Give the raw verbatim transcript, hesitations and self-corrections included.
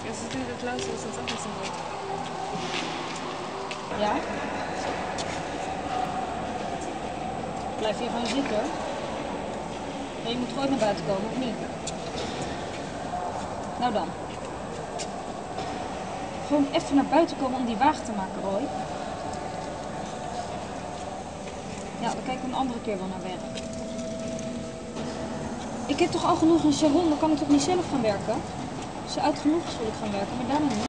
Es ist wieder klar, so ist es auch nicht so gut. Ja? Blijf hier gewoon zitten. En je moet gewoon naar buiten komen, of niet? Nou dan. Gewoon even naar buiten komen om die wagen te maken, Roy. Ja, dan kijken we een andere keer wel naar werk. Ik heb toch al genoeg een Sharon, dan kan ik toch niet zelf gaan werken? Als ze oud genoeg is wil ik gaan werken, maar daarna niet.